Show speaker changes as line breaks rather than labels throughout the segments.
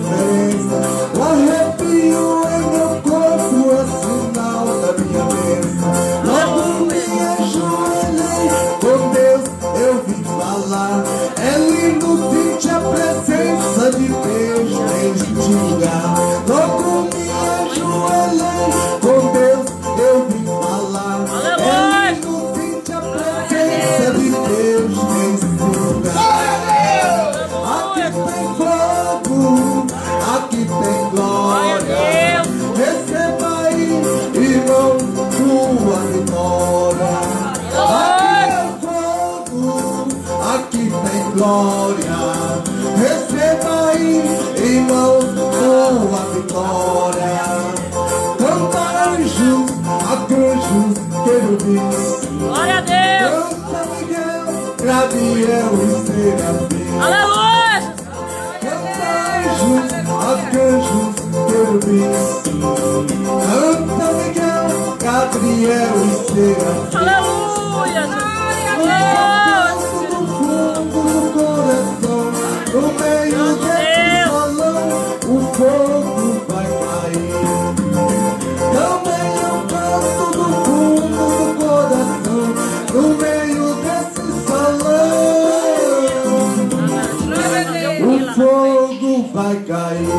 diferença. O arrepio em meu corpo é sinal da minha bênção. Logo me ajoelhei, com Deus eu vim falar. É lindo sentir a presença de Deus neste lugar. Logo me ajoelhei, com Deus eu vim falar. É lindo sentir a presença de Deus neste lugar. Aqui tem fogo, aqui tem glória. Receba aí, irmão, tua vitória. Aqui é fogo, aqui tem glória. Receba aí, irmão, tua vitória. Canta anjos, arcanjos, querubins.
Glória a Deus!
Canta Miguel, Gabriel e Serafim.
Aleluia!
Canta anjos, arcanjos, querubins. Canta Miguel, Gabriel e Serafim.
Aleluia!
No fundo do coração, no meio desse salão, o fogo vai cair. Também eu canto no fundo do coração, no meio desse salão, o fogo vai cair.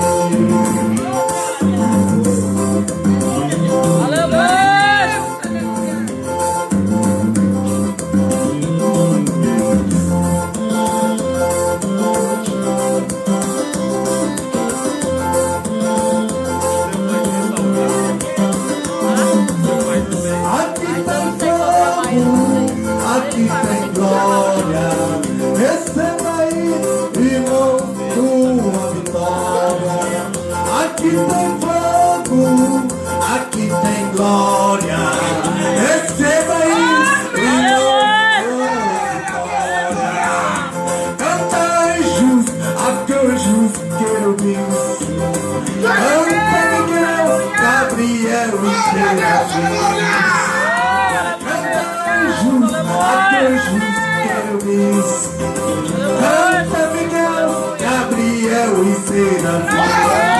Aqui tem glória, receba aí, irmão, tua vitória. Aqui tem fogo, aqui tem glória, receba aí, irmão, tua vitória. Canta anjos, arcanjos, querubins. Canta Miguel, Gabriel e Serafim. Arcanjos, querubins. Canta Miguel, Gabriel e Serafim.